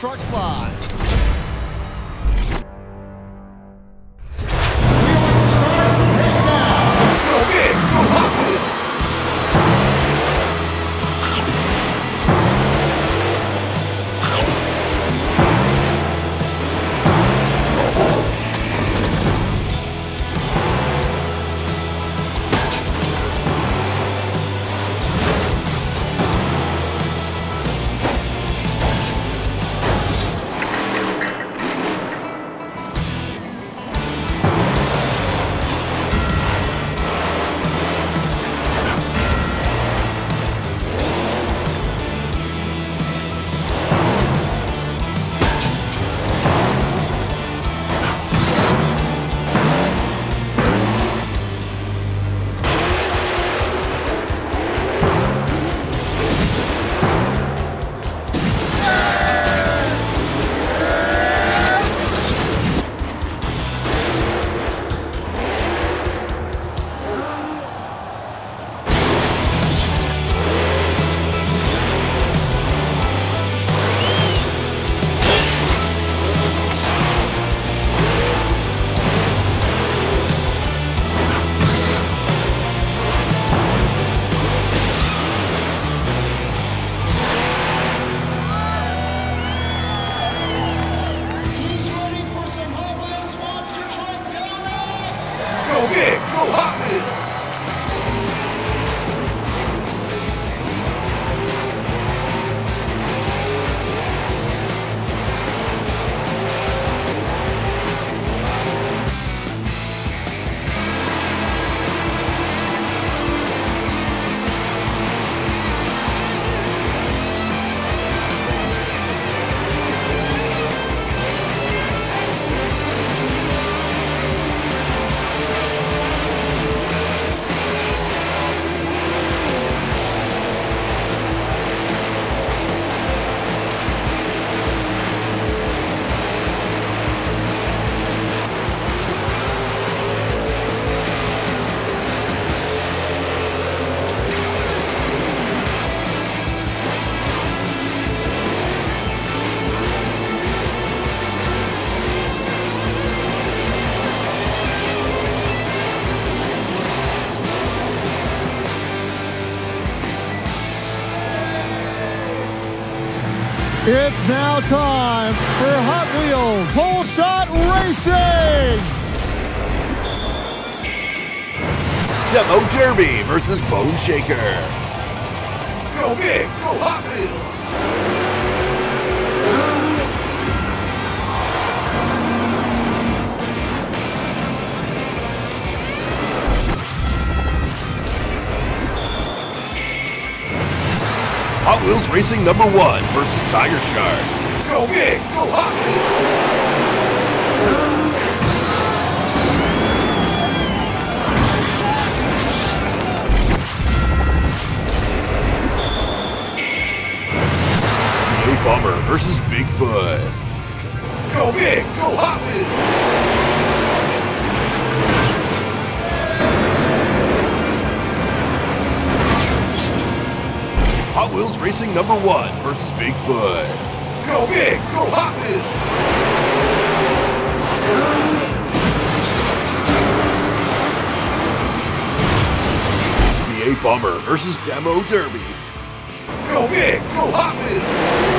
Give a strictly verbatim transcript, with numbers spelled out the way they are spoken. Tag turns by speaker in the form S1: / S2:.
S1: Truck slot.
S2: Go big, go Hot Wheels! Go big, go Hot Wheels!
S1: It's now time for Hot Wheels Whole Shot Racing!
S2: Demo Derby versus Bone Shaker. Go big, go Hot Wheels! Hot Wheels Racing number one versus Tiger Shark. Go big, go Hot Wheels! D A Bummer versus Bigfoot. Go big, go Hot Wheels! Hot Wheels Racing number one versus Bigfoot. Go big, go Hot Wheels! D A Bummer versus Demo Derby. Go big, go Hot Wheels!